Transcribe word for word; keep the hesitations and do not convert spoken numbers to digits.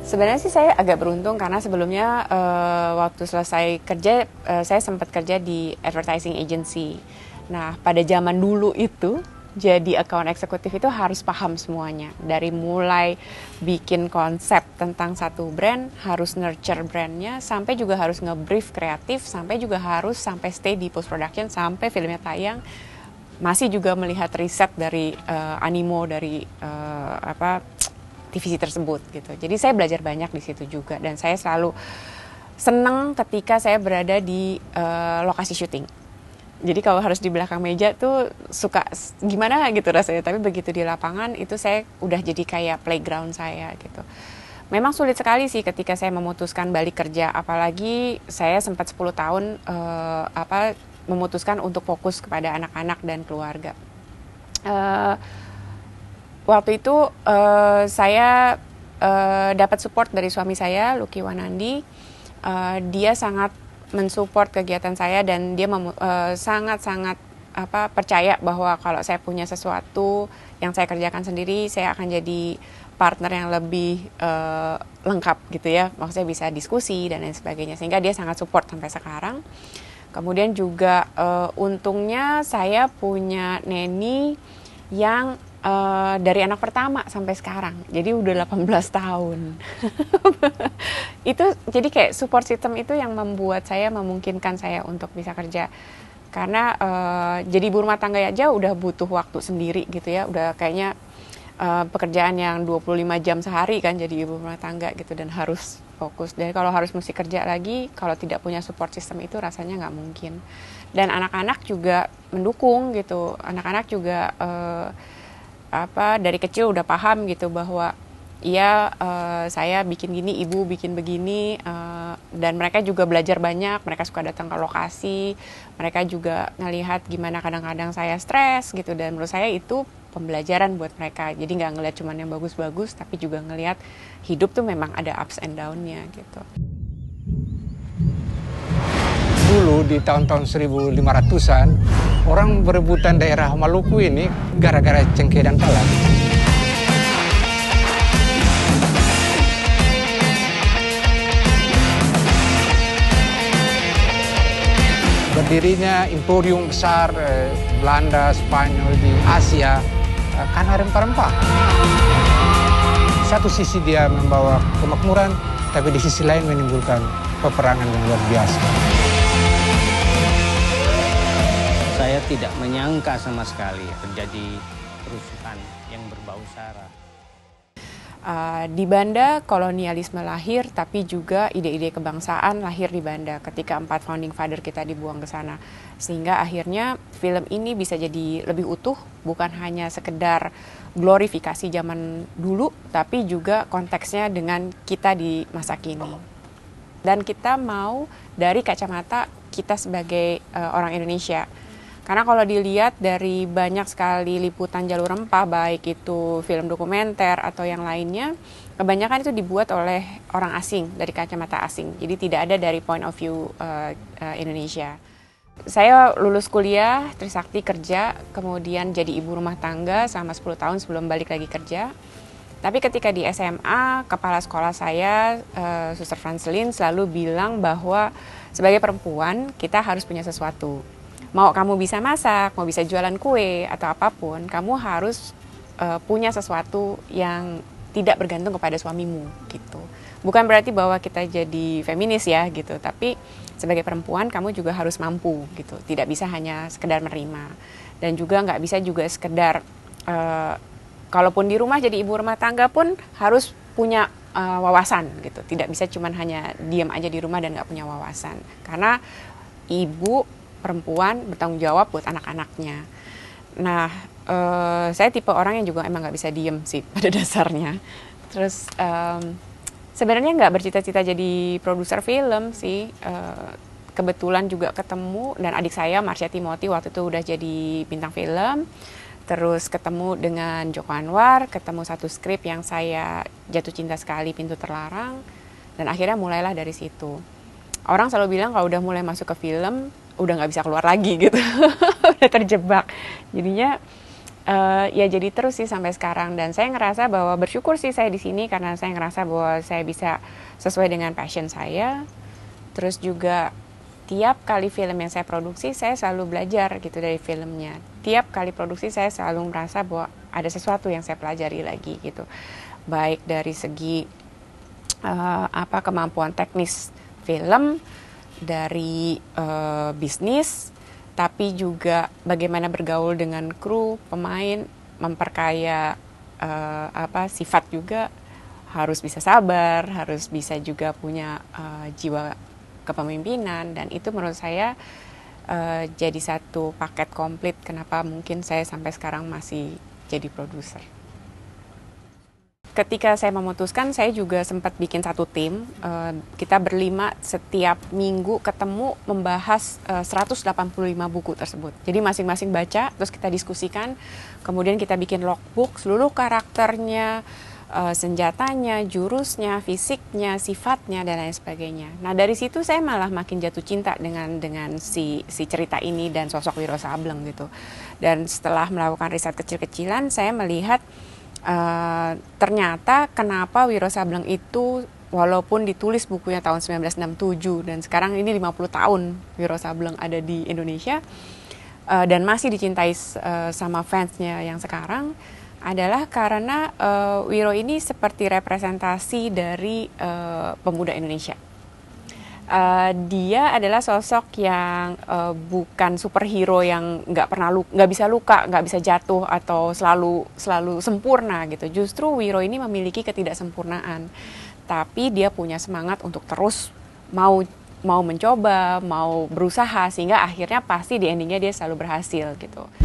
Sebenarnya sih saya agak beruntung karena sebelumnya uh, waktu selesai kerja, uh, saya sempat kerja di advertising agency. Nah, pada zaman dulu itu, jadi account eksekutif itu harus paham semuanya. Dari mulai bikin konsep tentang satu brand, harus nurture brandnya, sampai juga harus nge-brief kreatif, sampai juga harus sampai stay di post production, sampai filmnya tayang. Masih juga melihat riset dari uh, animo, dari uh, apa T V C tersebut gitu. Jadi saya belajar banyak di situ juga dan saya selalu senang ketika saya berada di uh, lokasi syuting. Jadi kalau harus di belakang meja tuh suka gimana gitu rasanya, tapi begitu di lapangan itu saya udah jadi kayak playground saya gitu. Memang sulit sekali sih ketika saya memutuskan balik kerja, apalagi saya sempat sepuluh tahun uh, apa memutuskan untuk fokus kepada anak-anak dan keluarga. Uh, Waktu itu uh, saya uh, dapat support dari suami saya, Lucky Wanandi. Uh, dia sangat mensupport kegiatan saya dan dia mem- uh, sangat-sangat apa percaya bahwa kalau saya punya sesuatu yang saya kerjakan sendiri, saya akan jadi partner yang lebih uh, lengkap gitu ya. Maksudnya bisa diskusi dan lain sebagainya. Sehingga dia sangat support sampai sekarang. Kemudian juga uh, untungnya saya punya neni yang Uh, dari anak pertama sampai sekarang, jadi udah delapan belas tahun. Itu jadi kayak support system itu yang membuat saya memungkinkan saya untuk bisa kerja. Karena uh, jadi ibu rumah tangga aja udah butuh waktu sendiri gitu ya, udah kayaknya uh, pekerjaan yang dua puluh lima jam sehari kan jadi ibu rumah tangga gitu dan harus fokus. Dan kalau harus mesti kerja lagi, kalau tidak punya support system itu rasanya nggak mungkin. Dan anak-anak juga mendukung gitu, anak-anak juga uh, apa dari kecil udah paham gitu bahwa iya uh, saya bikin gini, ibu bikin begini, uh, dan mereka juga belajar banyak, mereka suka datang ke lokasi, mereka juga ngelihat gimana kadang-kadang saya stres gitu, dan menurut saya itu pembelajaran buat mereka. Jadi nggak ngelihat cuman yang bagus-bagus, tapi juga ngelihat hidup tuh memang ada ups and down-nya gitu. Dulu di tahun-tahun seribu lima ratusan, orang berebutan daerah Maluku ini gara-gara cengkeh dan talas. Berdirinya imperium besar eh, Belanda, Spanyol di Asia eh, karena rempah-rempah. Satu sisi dia membawa kemakmuran, tapi di sisi lain menimbulkan peperangan yang luar biasa. Saya tidak menyangka sama sekali terjadi kerusuhan yang berbau sara. Uh, di Banda kolonialisme lahir, tapi juga ide-ide kebangsaan lahir di Banda ketika empat founding father kita dibuang ke sana. Sehingga akhirnya film ini bisa jadi lebih utuh, bukan hanya sekedar glorifikasi zaman dulu, tapi juga konteksnya dengan kita di masa kini. Dan kita mau dari kacamata kita sebagai uh, orang Indonesia. Karena kalau dilihat dari banyak sekali liputan jalur rempah, baik itu film dokumenter atau yang lainnya, kebanyakan itu dibuat oleh orang asing, dari kacamata asing. Jadi tidak ada dari point of view uh, uh, Indonesia. Saya lulus kuliah, Trisakti kerja, kemudian jadi ibu rumah tangga selama sepuluh tahun sebelum balik lagi kerja. Tapi ketika di S M A, kepala sekolah saya, uh, Suster Francelin, selalu bilang bahwa sebagai perempuan kita harus punya sesuatu. Mau kamu bisa masak, mau bisa jualan kue atau apapun, kamu harus uh, punya sesuatu yang tidak bergantung kepada suamimu gitu. Bukan berarti bahwa kita jadi feminis ya gitu, tapi sebagai perempuan kamu juga harus mampu gitu. Tidak bisa hanya sekedar menerima, dan juga nggak bisa juga sekedar uh, kalaupun di rumah jadi ibu rumah tangga pun harus punya uh, wawasan gitu. Tidak bisa cuman hanya diam aja di rumah dan nggak punya wawasan, karena ibu perempuan bertanggung jawab buat anak-anaknya. Nah, uh, saya tipe orang yang juga emang nggak bisa diem sih pada dasarnya. Terus um, sebenarnya nggak bercita-cita jadi produser film sih. Uh, kebetulan juga ketemu, dan adik saya Marsha Timothy waktu itu udah jadi bintang film. Terus ketemu dengan Joko Anwar, ketemu satu skrip yang saya jatuh cinta sekali, Pintu Terlarang, dan akhirnya mulailah dari situ. Orang selalu bilang kalau udah mulai masuk ke film, udah nggak bisa keluar lagi gitu, udah terjebak. Jadinya Uh, ya jadi terus sih sampai sekarang, dan saya ngerasa bahwa bersyukur sih saya di sini karena saya ngerasa bahwa saya bisa sesuai dengan passion saya. Terus juga tiap kali film yang saya produksi saya selalu belajar gitu dari filmnya. Tiap kali produksi saya selalu merasa bahwa ada sesuatu yang saya pelajari lagi gitu. Baik dari segi uh, apa kemampuan teknis film, dari uh, bisnis, tapi juga bagaimana bergaul dengan kru, pemain, memperkaya uh, apa sifat juga, harus bisa sabar, harus bisa juga punya uh, jiwa kepemimpinan, dan itu menurut saya uh, jadi satu paket komplit kenapa mungkin saya sampai sekarang masih jadi produser. Ketika saya memutuskan, saya juga sempat bikin satu tim. Uh, kita berlima setiap minggu ketemu membahas uh, seratus delapan puluh lima buku tersebut. Jadi masing-masing baca, terus kita diskusikan. Kemudian kita bikin logbook, seluruh karakternya, uh, senjatanya, jurusnya, fisiknya, sifatnya, dan lain sebagainya. Nah dari situ saya malah makin jatuh cinta dengan dengan si si cerita ini dan sosok Wiro Sableng gitu. Dan setelah melakukan riset kecil-kecilan, saya melihat Uh, ternyata kenapa Wiro Sableng itu walaupun ditulis bukunya tahun sembilan belas enam puluh tujuh dan sekarang ini lima puluh tahun Wiro Sableng ada di Indonesia uh, dan masih dicintai uh, sama fansnya yang sekarang, adalah karena uh, Wiro ini seperti representasi dari uh, pemuda Indonesia. Uh, dia adalah sosok yang uh, bukan superhero yang nggak pernah lu, nggak bisa luka, nggak bisa jatuh atau selalu selalu sempurna gitu. Justru Wiro ini memiliki ketidaksempurnaan, tapi dia punya semangat untuk terus mau mau mencoba, mau berusaha, sehingga akhirnya pasti di endingnya dia selalu berhasil gitu.